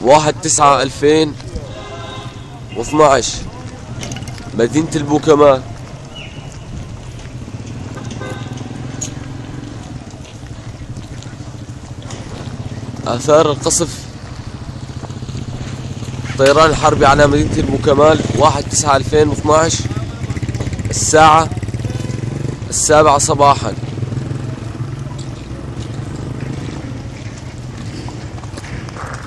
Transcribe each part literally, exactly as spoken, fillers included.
واحد تسعة ألفين واثنعش مدينة البوكمال. آثار القصف الطيران الحربي على مدينة البوكمال واحد تسعة ألفين واثنعش الساعة السابعة صباحا.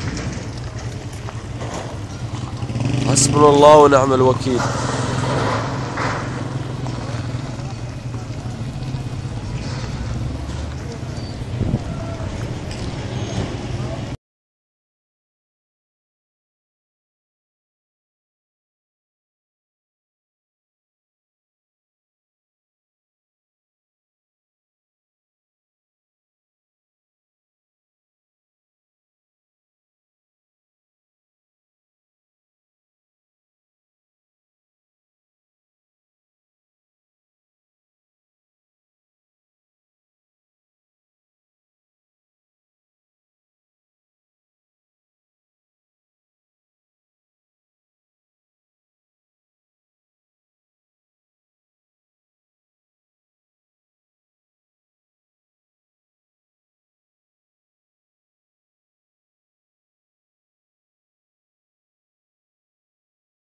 حسبنا الله ونعم الوكيل.